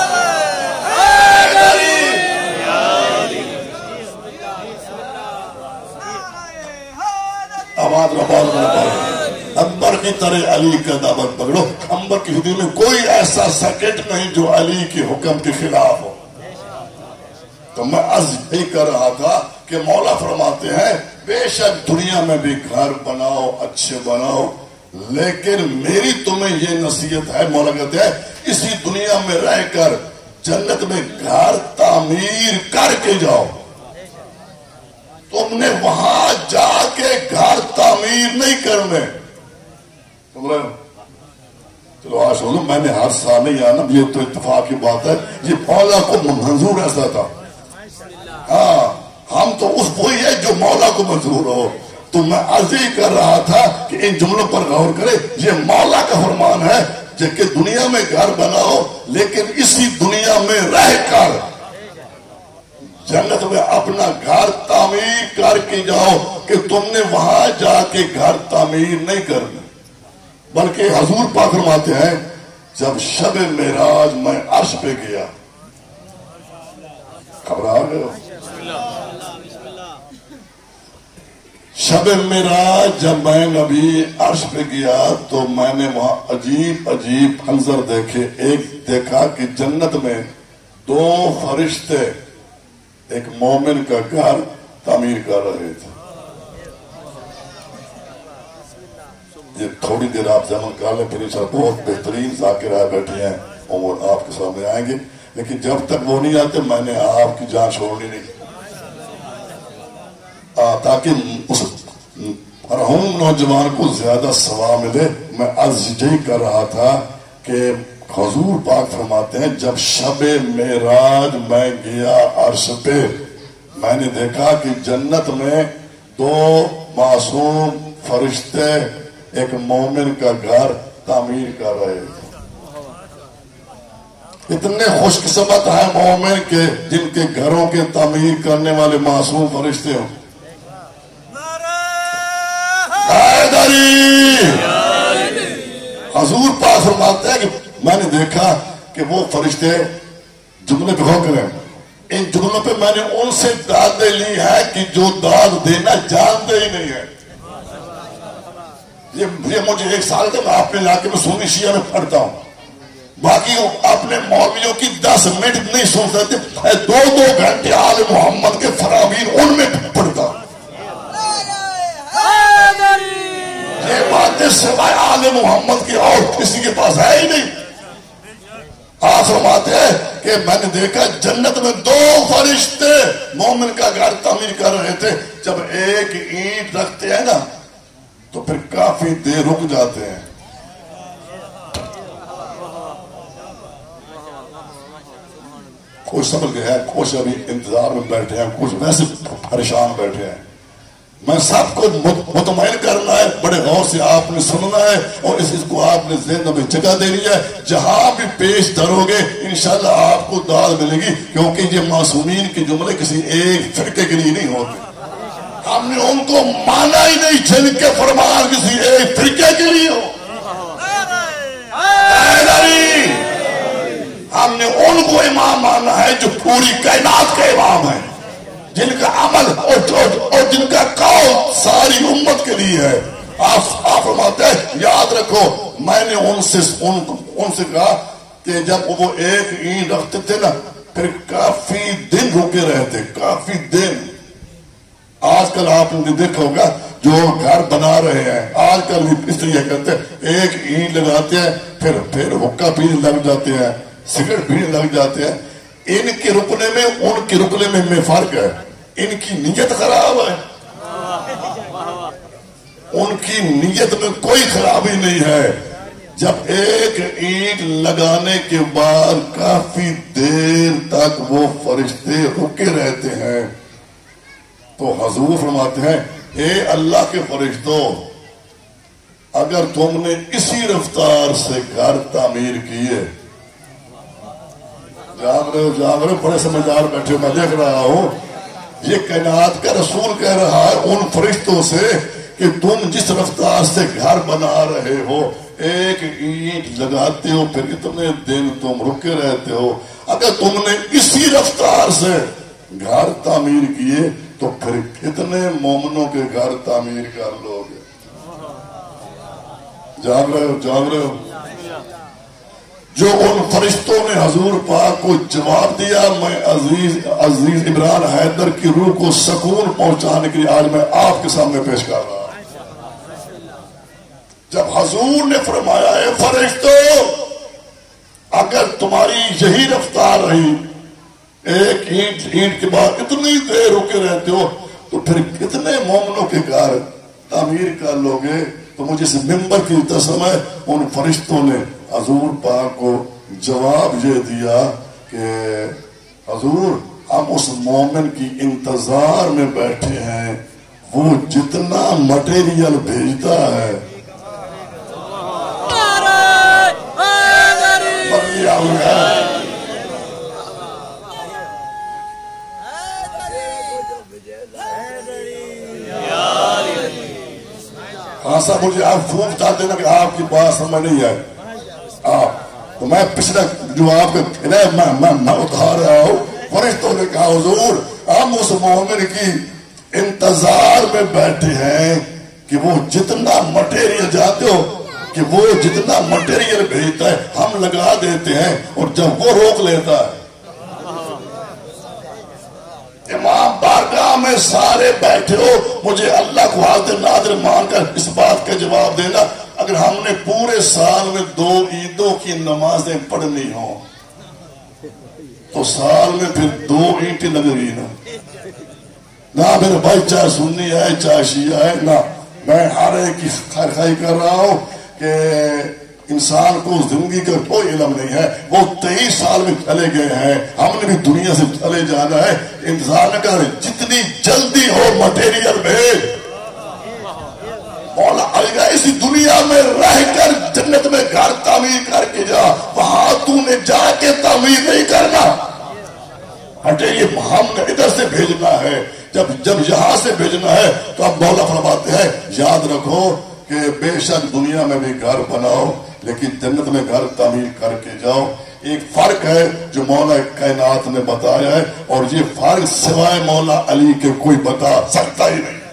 آواز رباز میں کمبر کی طرح علی کا دامن پکڑو۔ کمبر کی زندگی میں کوئی ایسا سیکنڈ نہیں جو علی کے حکم کے خلاف ہو۔ تو میں عرض یہی کر رہا تھا کہ مولا فرماتے ہیں بے شک دنیا میں بھی گھر بناؤ، اچھے بناؤ، لیکن میری تمہیں یہ نصیحت ہے، مولا کہتے ہیں اسی دنیا میں رہ کر جنت میں گھر تعمیر کر کے جاؤ۔ تم نے وہاں جا کے گھر تعمیر نہیں کرنے۔ سن رہے ہو؟ چلو آج سنو، میں نے ہر سال نہیں آنا، یہ تو اتفاق کی بات ہے، یہ مولا کو منظور ایسا تھا۔ ہاں ہم تو اس وہی ہے جو مولا کو منظور ہو۔ تو میں عرض ہی کر رہا تھا کہ ان جملوں پر غور کرے، یہ مولا کا فرمان ہے کہ دنیا میں گھر بناؤ لیکن اسی دنیا میں رہ کر جنت میں اپنا گھر تعمیر کر کے جاؤ، کہ تم نے وہاں جا کے گھر تعمیر نہیں کرنا۔ بلکہ حضور پاک فرماتے ہیں جب شب معراج میں عرش پہ گیا، خبر آ گئے شب معراج جب میں نبی عرش پہ گیا تو میں نے وہاں عجیب عجیب منظر دیکھے. ایک دیکھا کہ جنت میں دو فرشتے ایک مومن کا گھر تعمیر کر رہے تھے. یہ تھوڑی دیر آپ زمن کر لیں پھر انشاءاللہ بہت بہترین ذاکر آئے بیٹھے ہیں اور وہ آپ کے سامنے آئیں گے. لیکن جب تک وہ نہیں آتے میں نے آپ کی جان چھوڑنی نہیں آ, تاکہ اس مرحوم نوجوان کو زیادہ ثواب ملے. میں عرض یہی کر رہا تھا کہ حضور پاک فرماتے ہیں جب شب معراج میں گیا عرش پہ میں نے دیکھا کہ جنت میں دو معصوم فرشتے ایک مومن کا گھر تعمیر کر رہے تھے. اتنے خوش قسمت ہیں مومن کے جن کے گھروں کے تعمیر کرنے والے معصوم فرشتے ہوں. حضور پاک فرماتے ہیں کہ میں نے دیکھا کہ وہ فرشتے جملے پہ ہو کریں ان جملوں پہ میں نے ان سے دادیں لی ہے کہ جو داد دینا جانتے ہی نہیں ہے. یہ مجھے ایک سال تک میں اپنے علاقے میں سنی شیعہ میں پڑھتا ہوں. باقی اپنے مولویوں کی دس منٹ نہیں سن سکتے. دو دو گھنٹے آل محمد کے فراوین ان میں پڑھتا ہوں. یہ باتیں سوائے آل محمد کی اور کسی کے پاس ہے ہی نہیں. آپ فرماتے ہیں کہ میں نے دیکھا جنت میں دو فرشتے مومن کا گھر تعمیر کر رہے تھے. جب ایک اینٹ رکھتے ہیں نا تو پھر کافی دیر رک جاتے ہیں. کچھ سمجھ گئے ہیں, کچھ ابھی انتظار میں بیٹھے ہیں, کچھ ویسے پریشان بیٹھے ہیں. میں سب کو مطمئن کرنا ہے, بڑے غور سے آپ نے سننا ہے اور اس کو آپ نے ذہن میں جگہ دینی ہے. جہاں بھی پیش دھرو گے انشاءاللہ آپ کو داد ملے گی, کیونکہ یہ معصومین کے جملے کسی ایک فرقے کے لیے نہیں ہوتے. ہم نے ان کو مانا ہی نہیں جن کے فرمان کسی ایک فرقے کے لیے ہو. ہم نے ان کو امام مانا ہے جو پوری کائنات کے امام ہیں, جن کا عمل اور جن کا قول ساری امت کے لیے ہے. آپ فرماتے ہیں یاد رکھو میں نے ان سے ان, ان سے کہا کہ جب وہ ایک اینٹ رکھتے تھے نا پھر کافی دن رکے رہتے, کافی دن. آج کل آپ نے دیکھا ہوگا جو گھر بنا رہے ہیں آج کل اس طرح کرتے ہیں, ایک اینٹ لگاتے ہیں پھر پھر حقہ پینے لگ جاتے ہیں, سگریٹ پینے لگ جاتے ہیں. ان کے رکنے میں ان کے رکنے میں میں فرق ہے. ان کی نیت خراب ہے, ان کی نیت میں کوئی خرابی نہیں ہے. جب ایک اینٹ لگانے کے بعد کافی دیر تک وہ فرشتے رکے رہتے ہیں تو حضور فرماتے ہیں اے اللہ کے فرشتوں, اگر تم نے اسی رفتار سے گھر تعمیر کیے, جاگ رہے ہو جاگ رہے ہو بڑے سمجھدار بیٹھے, میں دیکھ رہا ہوں یہ کائنات کا رسول کہہ رہا ہے ان فرشتوں سے کہ تم جس رفتار سے گھر بنا رہے ہو, ایک اینٹ لگاتے ہو پھر اتنے دن تم رکے رہتے ہو, اگر تم نے اسی رفتار سے گھر تعمیر کیے تو پھر کتنے مومنوں کے گھر تعمیر کر لو گے. جاگ رہے ہو جاگ رہے ہو. جو ان فرشتوں نے حضور پاک کو جواب دیا, میں عزیز عزیز عمران حیدر کی روح کو سکون پہنچانے کے لیے آج میں آپ کے سامنے پیش کر رہا ہوں. جب حضور نے فرمایا ہے فرشتوں اگر تمہاری یہی رفتار رہی, ایک اینٹ اینٹ کے بعد اتنی دیر رکے رہتے ہو تو پھر کتنے مومنوں کے گھر تعمیر کر لو گے. تو مجھے اس ممبر کی قسم ہے ان فرشتوں نے حضور پاک کو جواب یہ دیا کہ حضور ہم اس مومن کی انتظار میں بیٹھے ہیں, وہ جتنا مٹیریل بھیجتا ہے ہاں صاحب مجھے آپ فون بتا دینا کہ آپ کی بات سمجھ نہیں آئے. آپ تو میں پچھلا جو آپ کے میں میں میں اتار رہا ہوں. فرشتوں نے کہا حضور ہم اس مومن کی انتظار میں بیٹھے ہیں کہ وہ جتنا مٹیریل جاتے ہو کہ وہ جتنا مٹیریل بھیجتا ہے ہم لگا دیتے ہیں اور جب وہ روک لیتا ہے. امام بارگاہ میں سارے بیٹھے ہو, مجھے اللہ کو حاضر ناظر مان کر اس بات کا جواب دینا, اگر ہم نے پورے سال میں دو عیدوں کی نمازیں پڑھنی ہوں تو سال میں پھر دو اینٹیں لگ رہی نا. نہ میرے بھائی چاہے سنی ہے چاہے شیعہ ہے, نہ میں ہر ایک کی خیر خائی کر رہا ہوں کہ انسان کو زندگی کا کوئی علم نہیں ہے. وہ تیئیس سال میں چلے گئے ہیں, ہم نے بھی دنیا سے چلے جانا ہے. انتظار نہ کر, جتنی جلدی ہو مٹیریل بھیج. مولا علی اسی دنیا میں رہ کر جنت میں گھر تعمیر کر کے جا, وہاں تو نے جا کے تعمیر نہیں کرنا. ہٹے یہ ہم نے ادھر سے بھیجنا ہے. جب جب یہاں سے بھیجنا ہے تو اب مولا فرماتے ہیں یاد رکھو کہ بے شک دنیا میں بھی گھر بناؤ لیکن جنت میں گھر تعمیر کر کے جاؤ. ایک فرق ہے جو مولا کائنات نے بتایا ہے, اور یہ فرق سوائے مولا علی کے کوئی بتا سکتا ہی نہیں.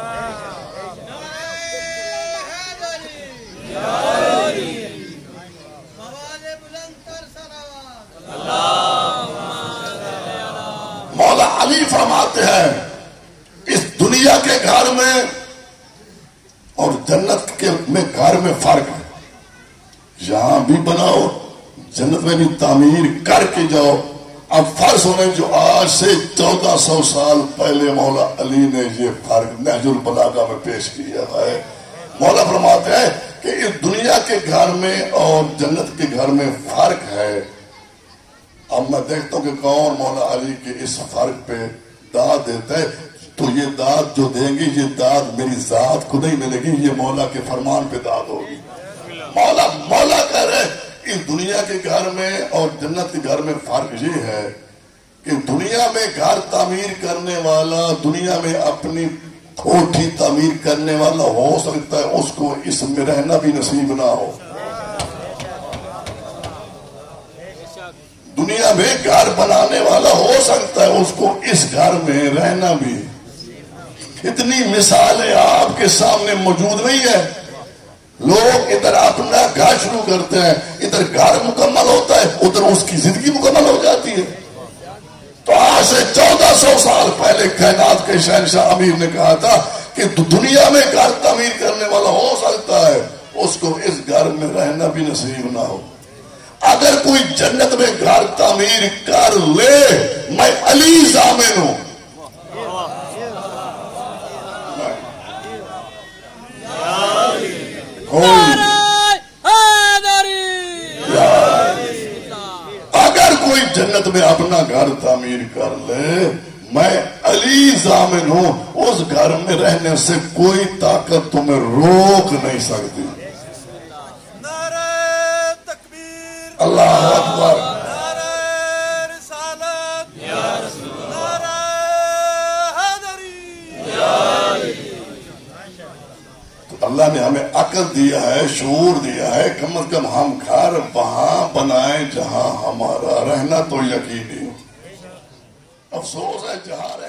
مولا علی فرماتے ہیں اس دنیا کے گھر میں اور جنت کے میں گھر میں فرق ہے. یہاں بھی بناؤ, جنت میں بھی تعمیر کر کے جاؤ. اب فرض ہونے جو آج سے چودہ سو سال پہلے مولا علی نے یہ فرق نہج البلاغہ میں پیش کیا ہے. مولا فرماتے ہیں کہ اس دنیا کے گھر میں اور جنت کے گھر میں فرق ہے. اب میں دیکھتا ہوں کہ کون مولا علی کے اس فرق پہ داد دیتا ہے, تو یہ داد جو دیں گے یہ داد میری ذات کو نہیں ملے گی, یہ مولا کے فرمان پہ داد ہوگی. مولا مولا کہہ رہے اس دنیا کے گھر میں اور جنت کے گھر میں فرق یہ ہے کہ دنیا میں گھر تعمیر کرنے والا دنیا میں اپنی کوٹھی تعمیر کرنے والا ہو سکتا ہے, اس کو اس میں رہنا بھی نصیب نہ ہو. دنیا میں گھر بنانے والا ہو سکتا ہے, اس کو اس گھر میں رہنا بھی. اتنی مثالیں آپ کے سامنے موجود نہیں ہے. لوگ ادھر اپنا گھر شروع کرتے ہیں, ادھر گھر مکمل ہوتا ہے, ادھر اس کی زندگی مکمل ہو جاتی ہے. تو آج سے چودہ سو سال پہلے کائنات کے شہنشاہ امیر نے کہا تھا کہ دنیا میں گھر تعمیر کرنے والا ہو سکتا ہے, اس کو اس گھر میں رہنا بھی نصیب نہ ہو. اگر کوئی جنت میں گھر تعمیر کر لے, میں علی ضامن ہوں. اگر کوئی جنت میں اپنا گھر تعمیر کر لے, میں علی ضامن ہوں, اس گھر میں رہنے سے کوئی طاقت تمہیں روک نہیں سکتی. اللہ اکبر. اللہ نے ہمیں عقل دیا ہے, شعور دیا ہے, کم از کم ہم گھر وہاں بنائیں جہاں ہمارا رہنا تو یقینی ہو. افسوس ہے جہاں